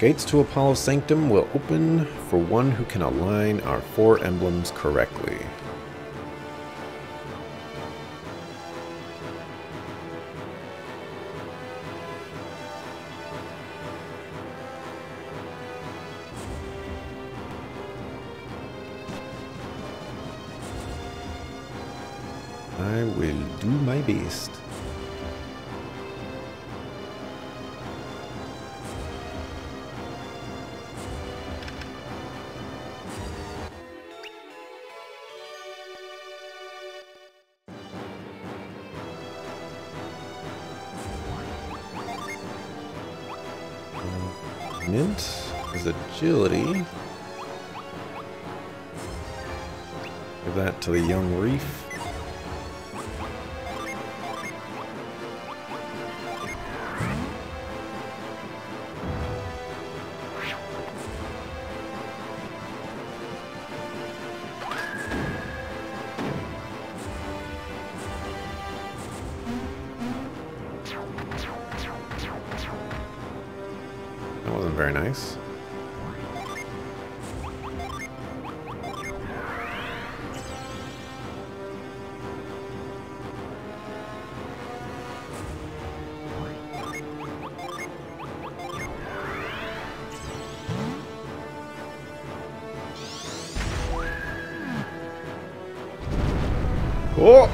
Gates to Apollo's Sanctum will open for one who can align our 4 emblems correctly. I will do my best. Mint is agility. Give that to the young reef. That wasn't very nice. Oh!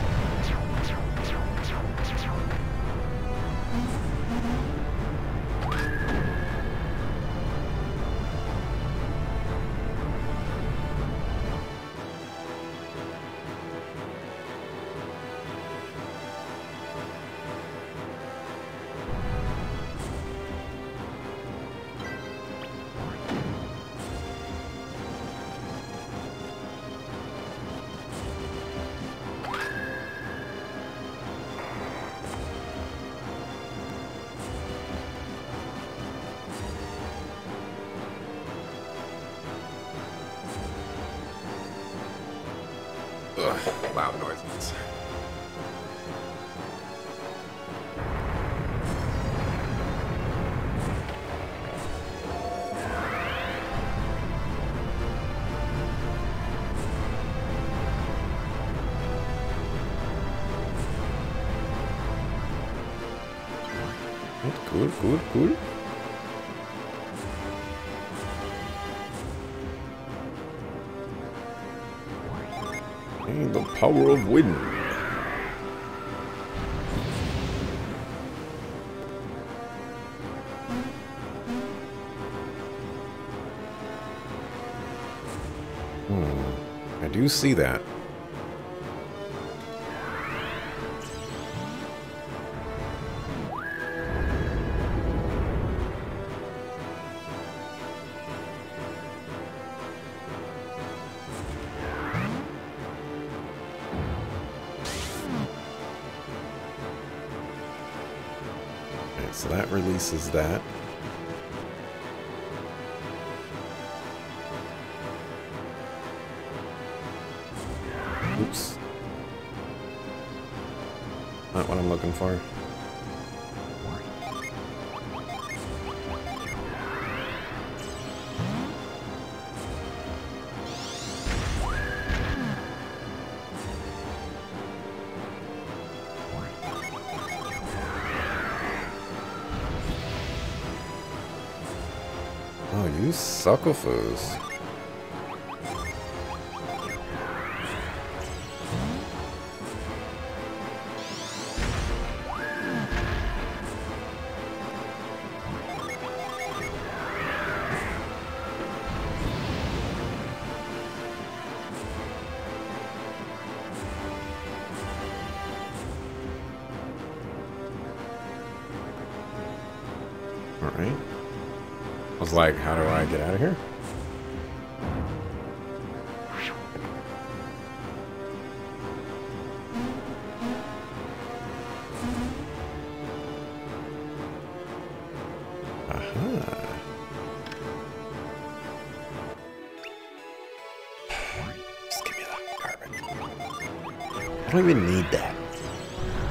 Ugh, loud noises. Cool, cool, cool. And the power of wind. I do see that. So that releases that. Oops. Not what I'm looking for. Oh, you sucklefools. All right. I was like, how do I get out of here? Aha. Just give me that garbage. I don't even need that.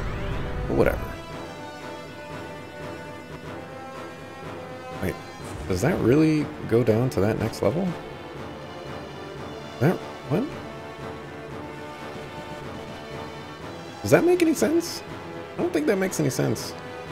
But whatever. Wait, Does that really go down to that next level? That, what? Does that make any sense? I don't think that makes any sense.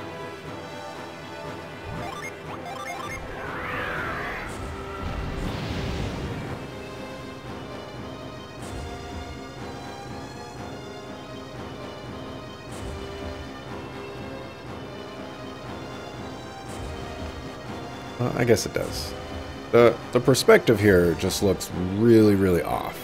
I guess it does. The perspective here just looks really, really off.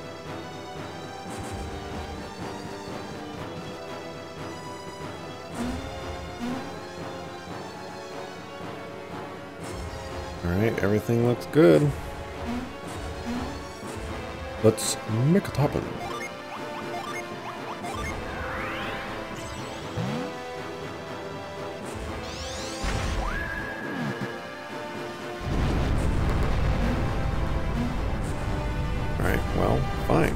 Alright, everything looks good. Let's make it happen. Alright, well, fine.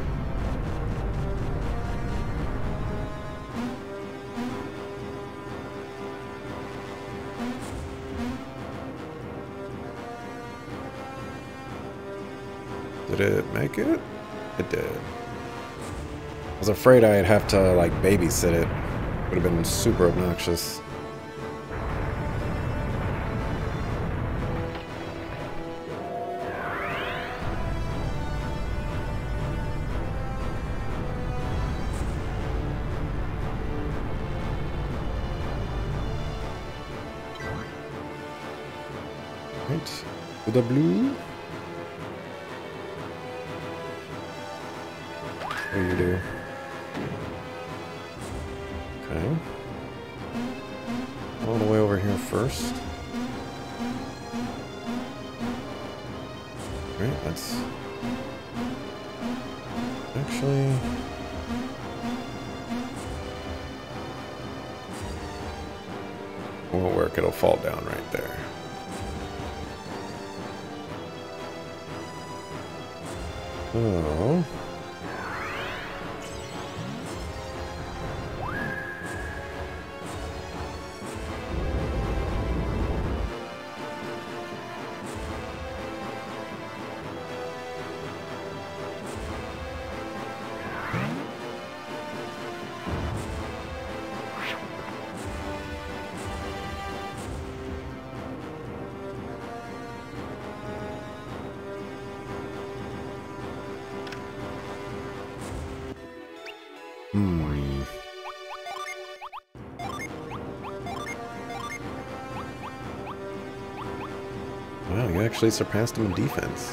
Did it make it? It did. I was afraid I'd have to, like, babysit it. Would have been super obnoxious. Right. To the blue. What do you do? Okay. All the way over here first. Right, that's actually won't work, it'll fall down right there. Oh. Wow, you actually surpassed him in defense.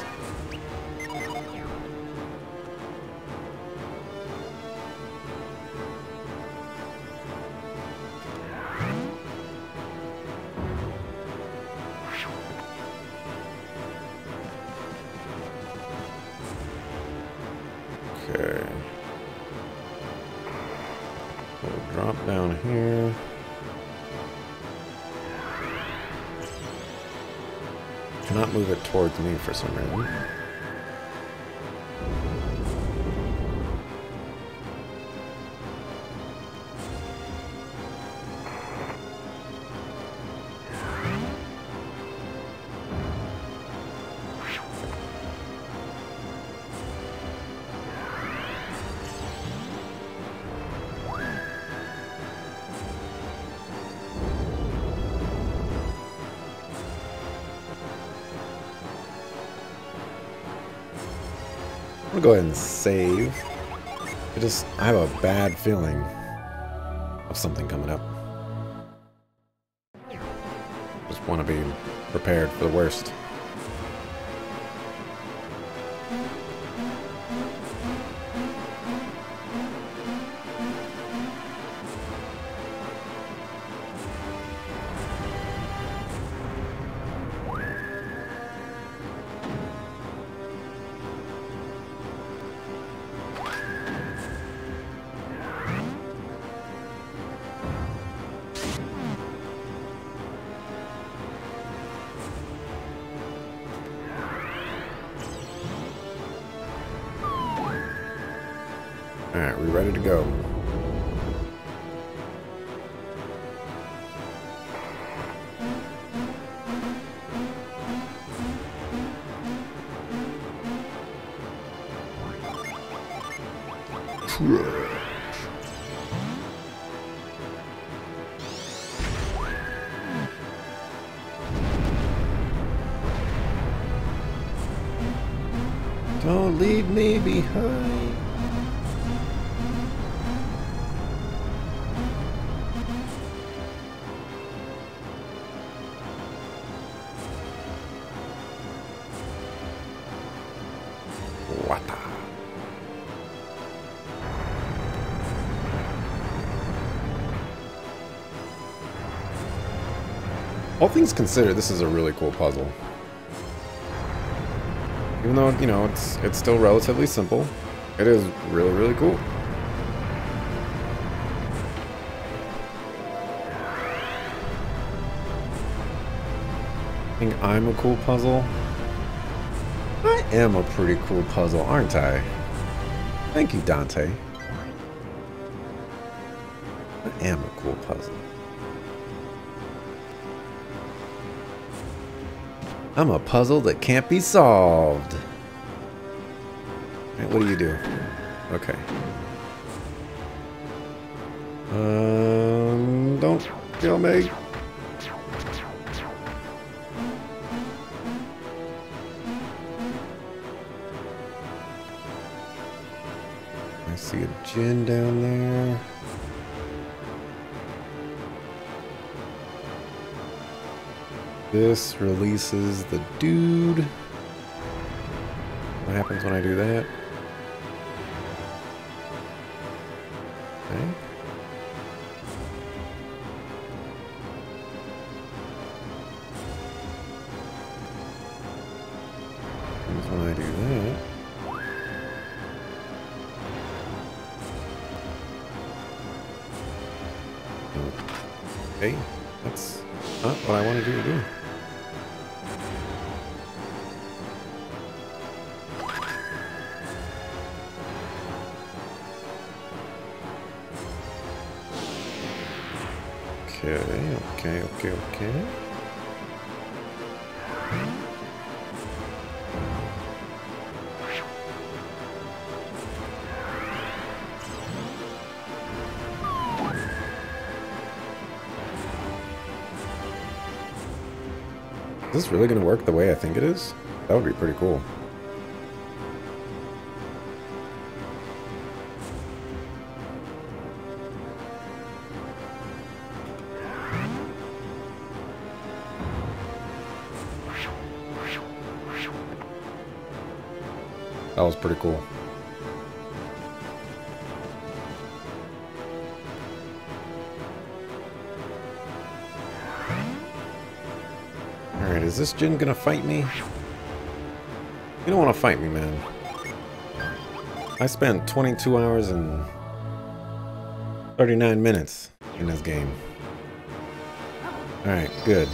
Okay. We'll drop down here. Cannot move it towards me for some reason. I'm gonna go ahead and save. I have a bad feeling of something coming up. Just want to be prepared for the worst. Alright, we're ready to go. Don't leave me behind. Wata. All things considered, this is a really cool puzzle. Even though, you know, it's still relatively simple, it is really, really cool. I think I'm a cool puzzle. I am a pretty cool puzzle, aren't I? Thank you, Dante. I am a cool puzzle. I'm a puzzle that can't be solved. Right, what do you do? Okay. Don't kill me. I see a Djinn down there. This releases the dude. What happens when I do that? Okay. What happens when I do that? Okay, that's not what I want to do. Okay. Is this really going to work the way I think it is? That would be pretty cool. That was pretty cool. Alright, is this Djinn gonna fight me? You don't want to fight me, man. I spent 22 hours and 39 minutes in this game. Alright, good.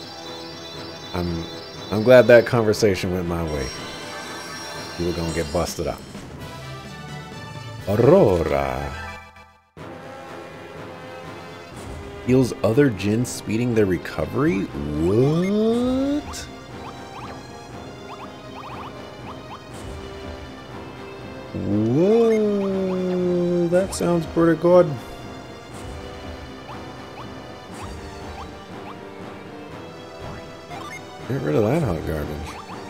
I'm glad that conversation went my way. You were gonna get busted up. Aurora. Heals other Djinn, speeding their recovery? What? Whoa, that sounds pretty good. Get rid of that hot garbage.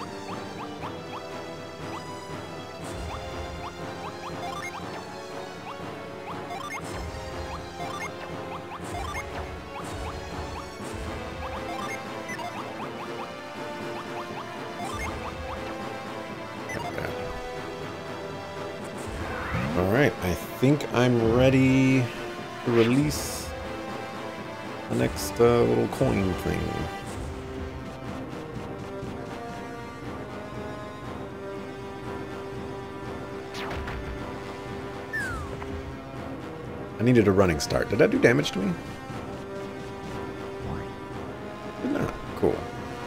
Alright, I think I'm ready to release the next little coin thing. I needed a running start. Did that do damage to me? Did not. Cool.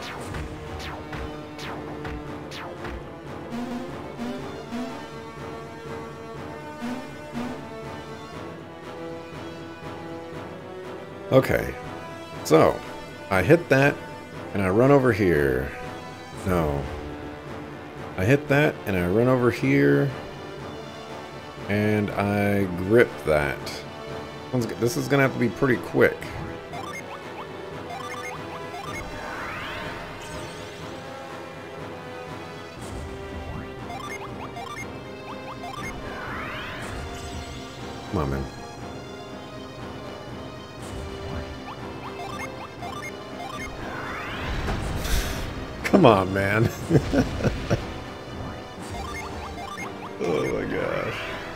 Okay, so I hit that and I run over here. No. I hit that and I run over here And I grip that. This is gonna have to be pretty quick. Come on, man. Come on, man. Oh my gosh.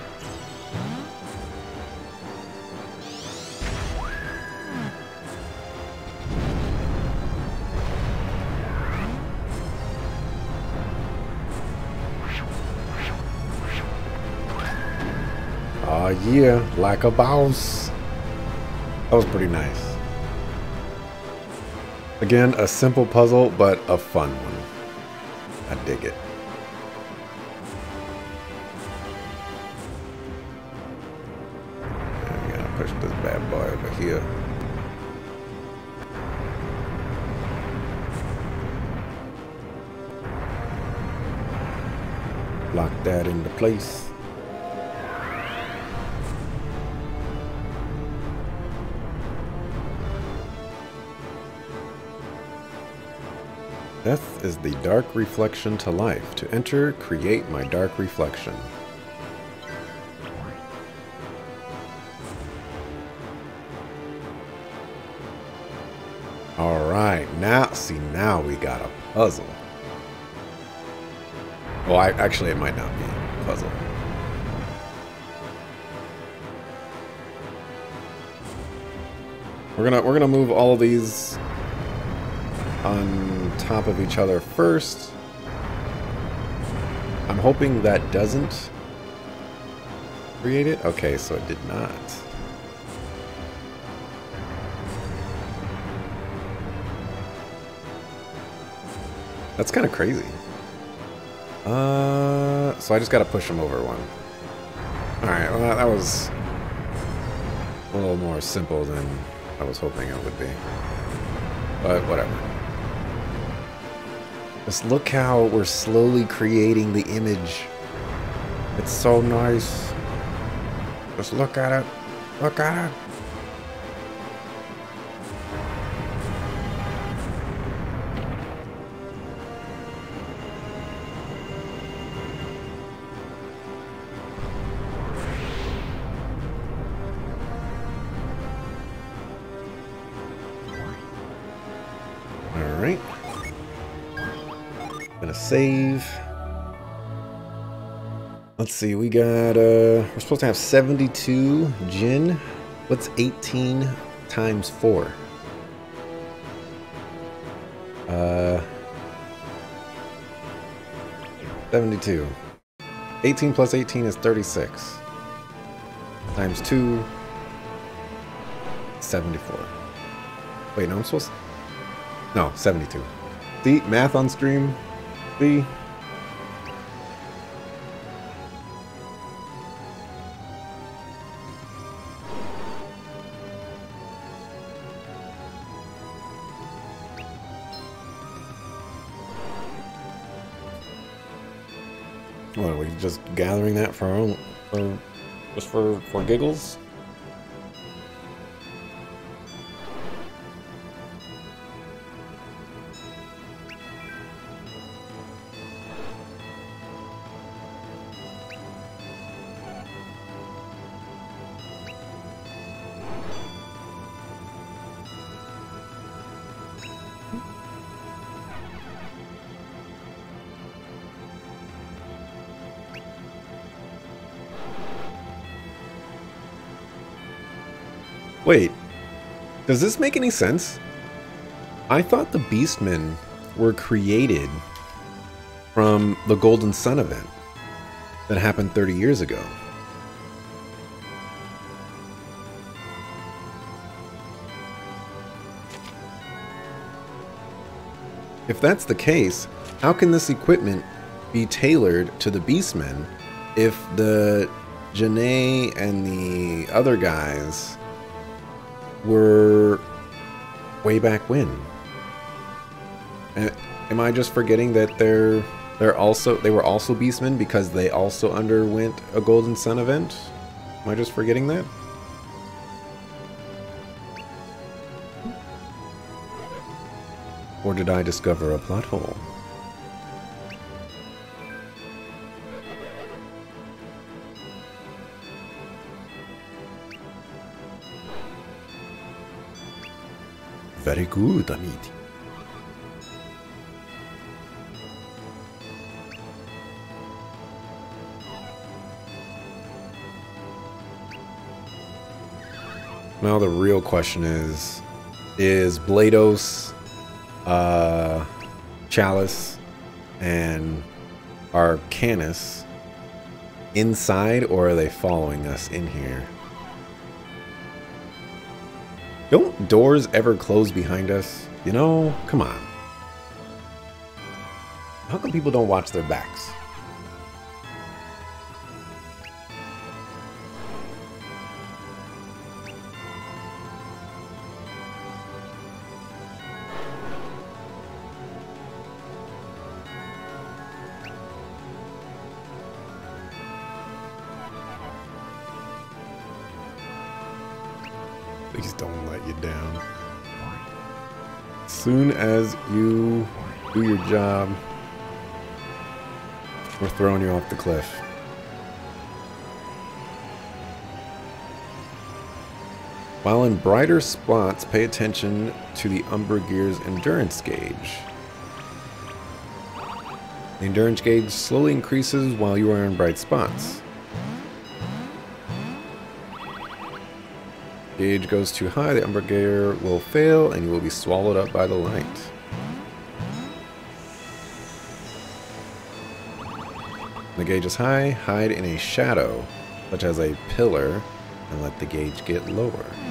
Oh yeah, like a boss. That was pretty nice. Again, a simple puzzle, but a fun one. I dig it. And we gotta push this bad boy over here. Lock that into place. Death is the dark reflection to life. To enter, create my dark reflection. Alright, now we got a puzzle. Well, actually it might not be a puzzle. We're gonna move all of these on top of each other first. I'm hoping that doesn't create it. Okay, so it did not. That's kind of crazy. So I just gotta push them over one. Alright, well that was a little more simple than I was hoping it would be. But whatever. Just look how we're slowly creating the image. It's so nice. Just look at it. Look at it. Alright. Gonna save. Let's see, we got, we're supposed to have 72 gin. What's 18 times 4? 72. 18 plus 18 is 36. Times 2, 74. Wait, no, I'm supposed to... No, 72. See, math on stream. See? What, are we just gathering that for our own, just for giggles? Wait, does this make any sense? I thought the Beastmen were created from the Golden Sun event that happened 30 years ago. If that's the case, how can this equipment be tailored to the Beastmen if the Janae and the other guys were way back when? Am I just forgetting that they're They were also Beastmen because they also underwent a Golden Sun event. Am I just forgetting that? Or did I discover a plot hole? Very good, amici. Now the real question is Blados, Chalice, and Arcanus inside, or are they following us in here? Don't doors ever close behind us? You know, come on. How come people don't watch their backs? Please don't let you down. As soon as you do your job, we're throwing you off the cliff. While in brighter spots, pay attention to the Umber Gear's endurance gauge. The endurance gauge slowly increases while you are in bright spots. Gauge goes too high, the Umber Gear will fail and you will be swallowed up by the light. When the gauge is high, hide in a shadow, such as a pillar, and let the gauge get lower.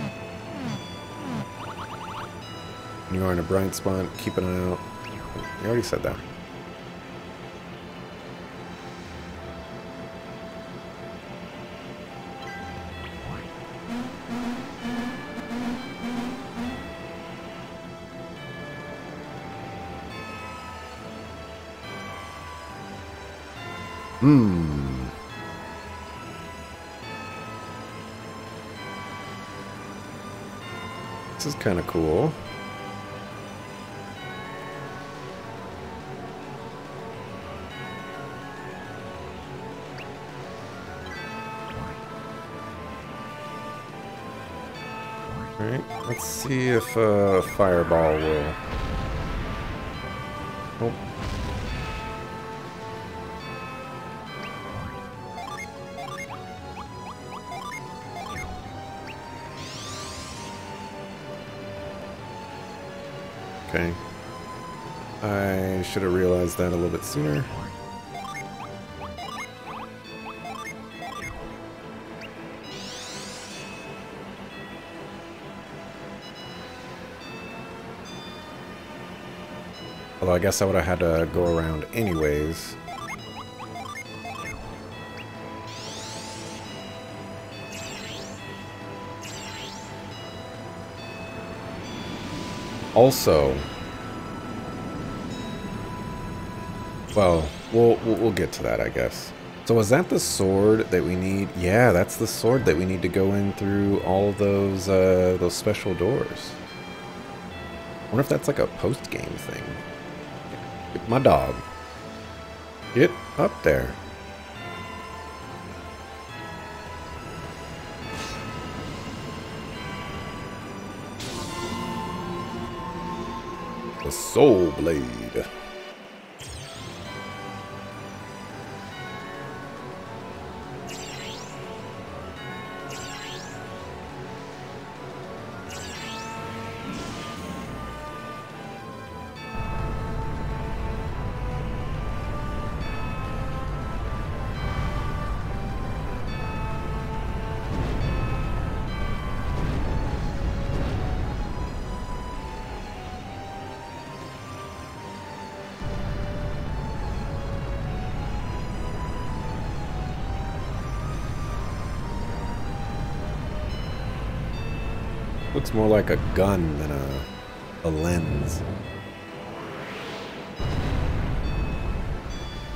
When you are in a bright spot, keep an eye out. I already said that. This is kind of cool. Alright, let's see if Fireball will... Oh. Okay. I should have realized that a little bit sooner. Although I guess I would have had to go around anyways. Also, well, we'll get to that, I guess. So is that the sword that we need? Yeah, that's the sword that we need to go in through all of those special doors. I wonder if that's like a post-game thing. My dog. Get up there. The Soul Blade. Looks more like a gun than a lens.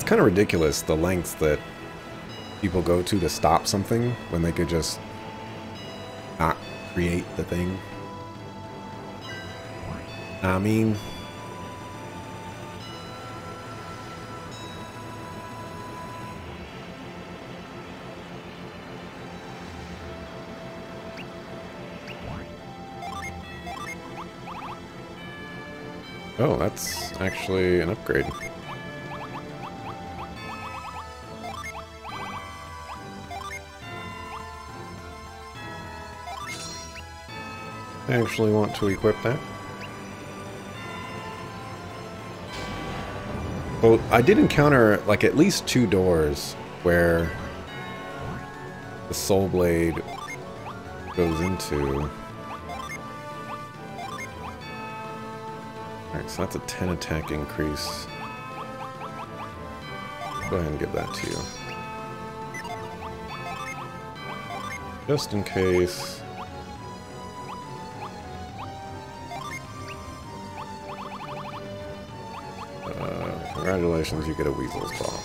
It's kind of ridiculous, the lengths that people go to stop something when they could just not create the thing. I mean... Oh, that's actually an upgrade. I actually want to equip that. Well, I did encounter, like, at least 2 doors where the Soul Blade goes into. Alright, so that's a 10 attack increase. Go ahead and give that to you. Just in case. Congratulations, you get a Weasel's Claw.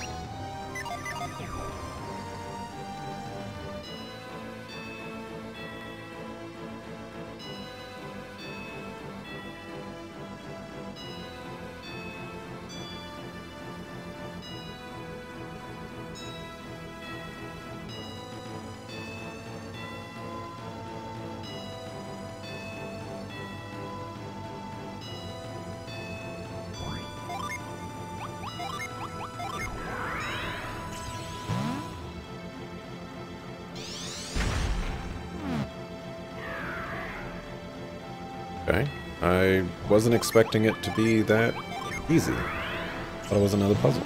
Okay. I wasn't expecting it to be that easy. Thought it was another puzzle.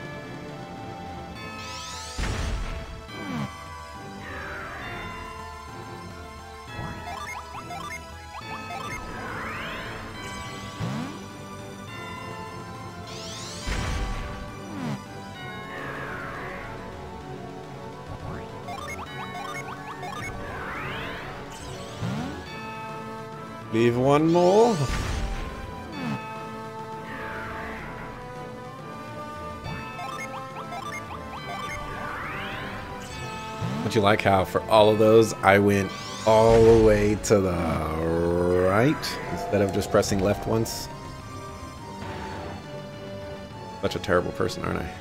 Leave one more. Don't you like how for all of those I went all the way to the right instead of just pressing left once? Such a terrible person, aren't I?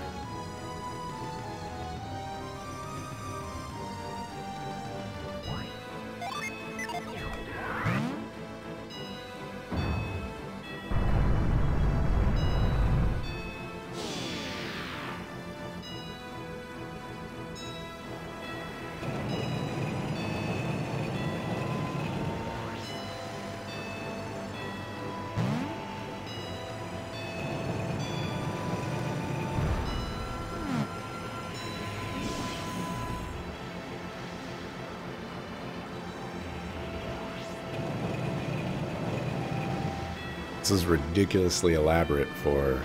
This is ridiculously elaborate for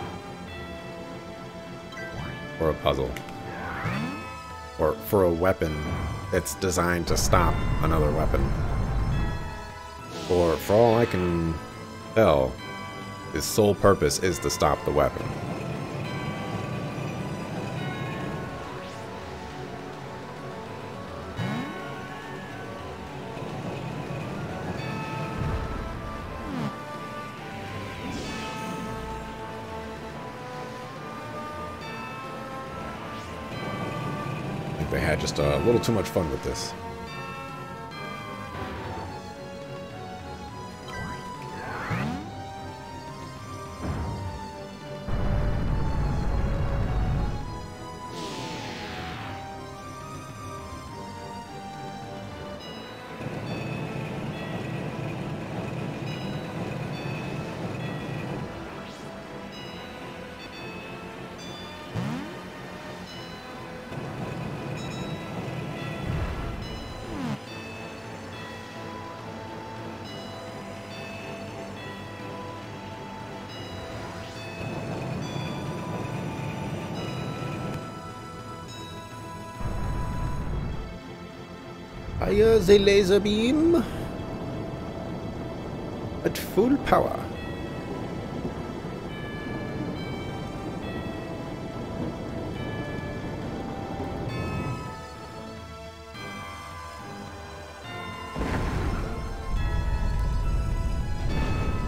a puzzle. Or for a weapon that's designed to stop another weapon. For all I can tell, his sole purpose is to stop the weapon. They had just a little too much fun with this. Fire the laser beam at full power.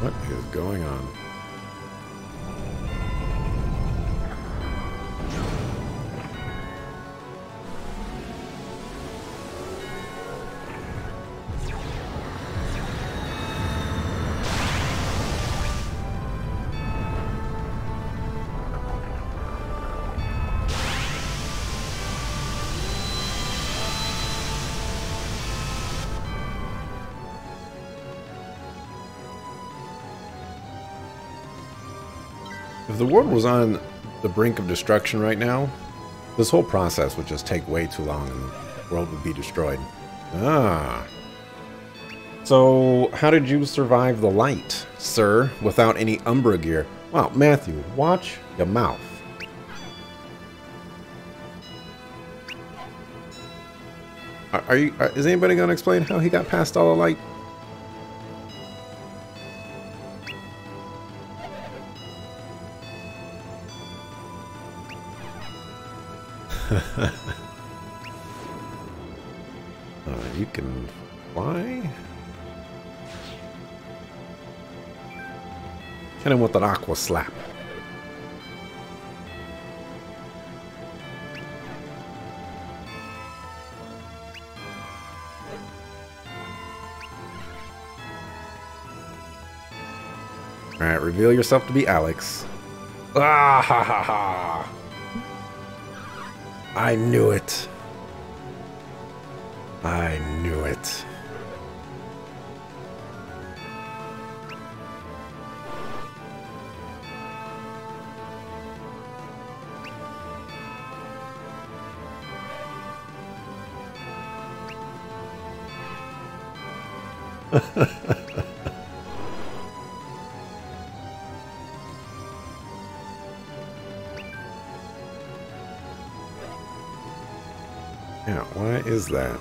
What is going on? If the world was on the brink of destruction right now, this whole process would just take way too long and the world would be destroyed. Ah. So, how did you survive the light, sir, without any Umbra gear? Wow, Matthew, watch your mouth. Is anybody going to explain how he got past all the light? You can fly? Hit him with an aqua slap. Alright, reveal yourself to be Alex. Ah ha ha ha! I knew it. I knew it. Yeah, why is that?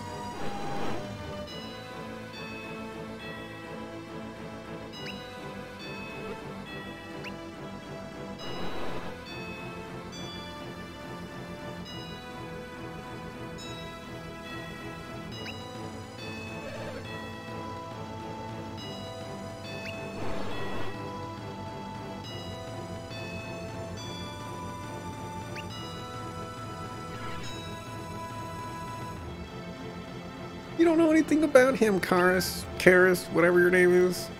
You don't know anything about him, Karis, whatever your name is.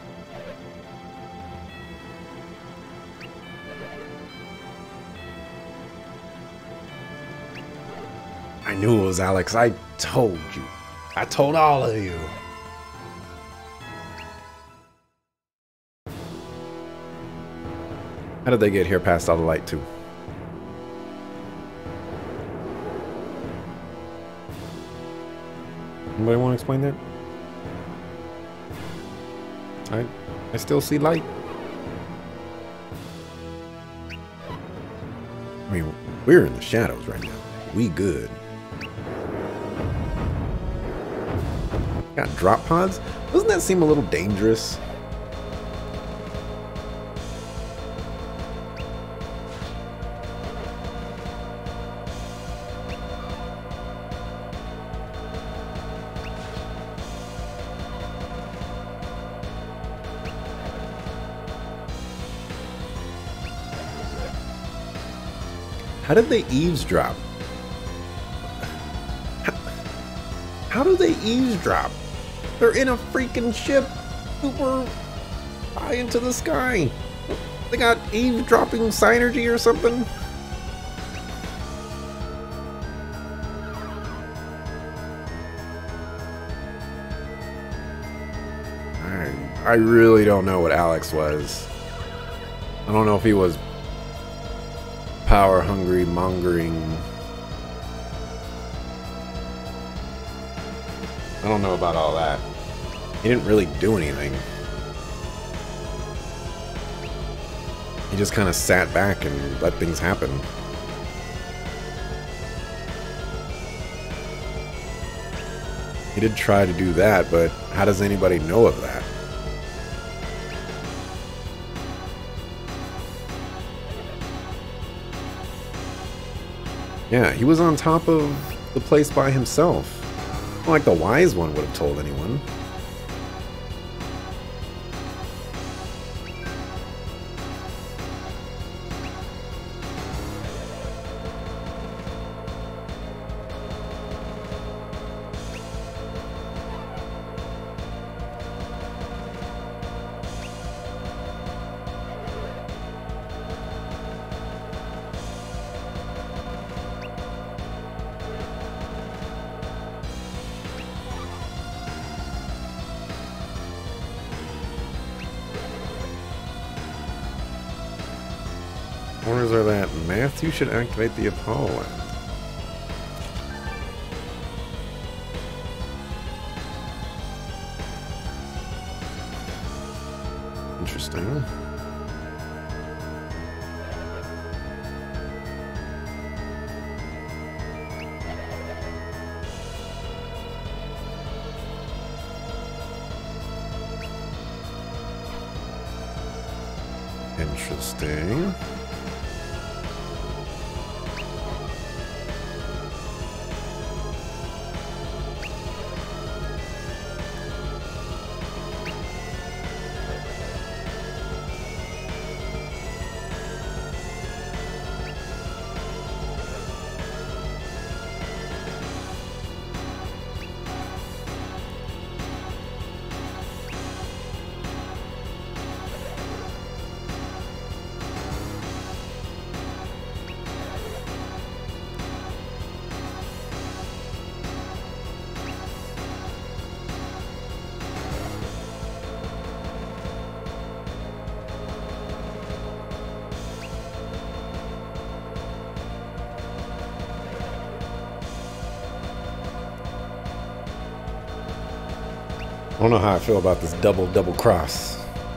I knew it was Alex. I told you. I told all of you. How did they get here past all the light, too? Anybody want to explain that? I still see light. I mean, we're in the shadows right now. We good. Got drop pods? Doesn't that seem a little dangerous? How did they eavesdrop? How do they eavesdrop? They're in a freaking ship super high into the sky. They got eavesdropping synergy or something? I really don't know what Alex was. I don't know if he was power hungry, mongering. I don't know about all that. He didn't really do anything. He just kind of sat back and let things happen. He did try to do that, but how does anybody know of that? Yeah, he was on top of the place by himself. Not like the wise one would have told anyone. Orders are that Matthew should activate the Apollo lab. Interesting. Interesting. I don't know how I feel about this double cross.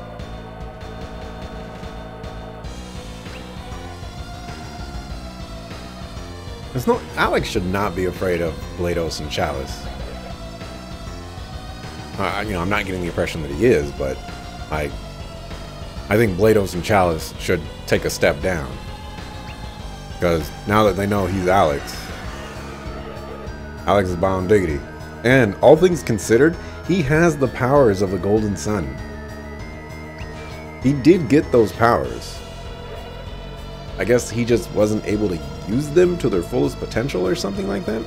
There's no Alex should not be afraid of Blados and Chalice. I'm not getting the impression that he is, but I think Blados and Chalice should take a step down. Because now that they know he's Alex, Alex is bound diggity. And all things considered, he has the powers of the Golden Sun. He did get those powers. I guess he just wasn't able to use them to their fullest potential or something like that.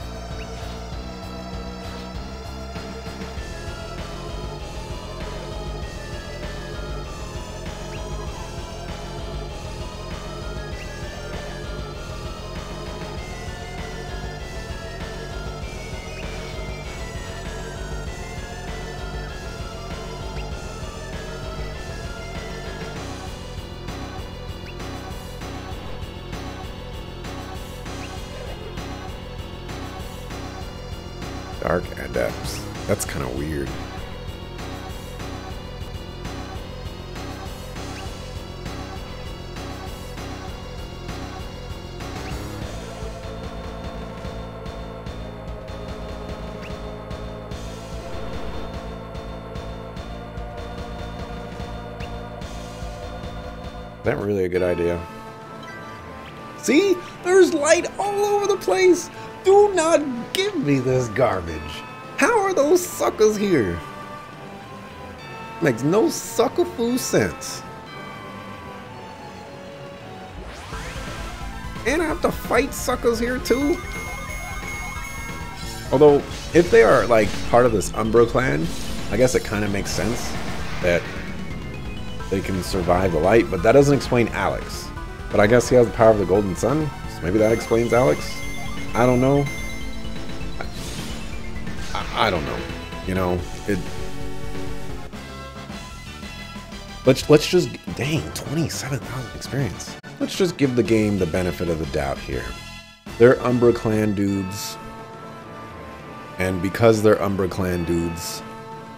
Dark Adepts. That's kind of weird. Is that really a good idea? See? There's light all over the place! Do not give me this garbage! How are those suckers here? Makes no sucker-foo sense. And I have to fight suckers here too? Although, if they are like part of this Umbra clan, I guess it kind of makes sense that they can survive the light, but that doesn't explain Alex. But I guess he has the power of the Golden Sun, so maybe that explains Alex? I don't know. I don't know. You know, it... Let's just... Dang, 27,000 experience. Let's just give the game the benefit of the doubt here. They're Umbra Clan dudes. And because they're Umbra Clan dudes,